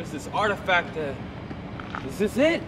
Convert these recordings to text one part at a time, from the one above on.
There's this artifact that... Is this it?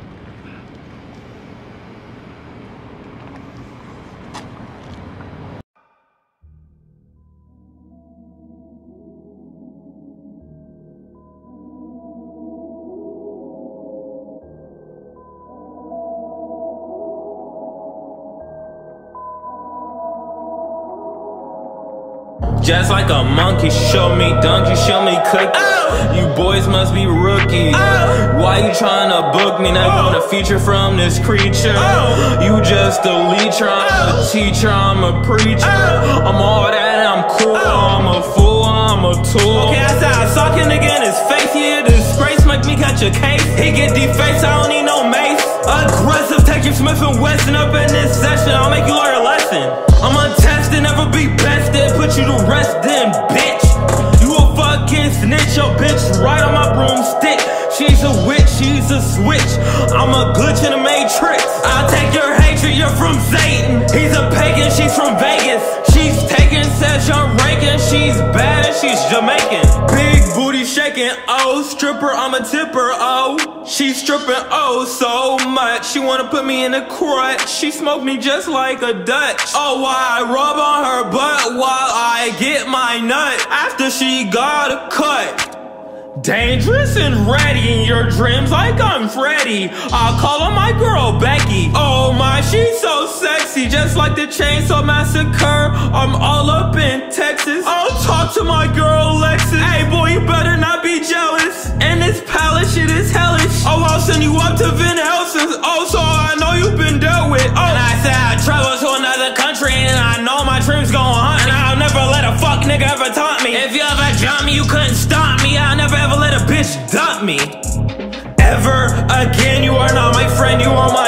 Just like a monkey, show me donkey, show me cookie. You boys must be rookies. Why you tryna book me? Now you want a feature from this creature. You just a leecher, I'm a teacher, I'm a preacher. I'm all that, I'm cool, I'm a fool, I'm a tool. Okay, I said I saw a nigga in his face, he a disgrace, make me catch a case. He get defaced, I don't need no mace. Aggressive, take your Smith & Wesson up in this session, I'll make you learn a lesson. I'm untested, never be bested, put you to rest then, bitch. You a fucking snitch, your bitch right on my broomstick. She's a witch, she's a switch, I'm a glitch in the matrix. I'll take your hatred, you're from Satan. He's a pagan, she's from Vegas. She's taking, says you're ranking. She's bad and she's Jamaican. Big booty shaking, oh, stripper, I'm a tipper, oh. She's stripping, oh, so much. She wanna put me in a crutch. She smoked me just like a Dutch. Oh, why I rub on her butt while I get my nut after she got a cut. Dangerous and ready in your dreams like I'm Freddy. I'll call her my girl Becky. Oh my, she's so sexy, just like the Chainsaw Massacre. I'm all up in Texas. I'll talk to my girl Lexus. Hey boy, you better not be jealous. And this palace shit is hellish. Oh, I'll send you up to Van Helsing's. Oh, so I know you've been dealt with. Oh, and I said I travel to another country and I know my dreams gon' hunt. And I'll never let a fuck nigga ever taunt me. If you ever jump me, you couldn't stop me. I'll never ever let a bitch dump me ever again. You are not my friend, you are my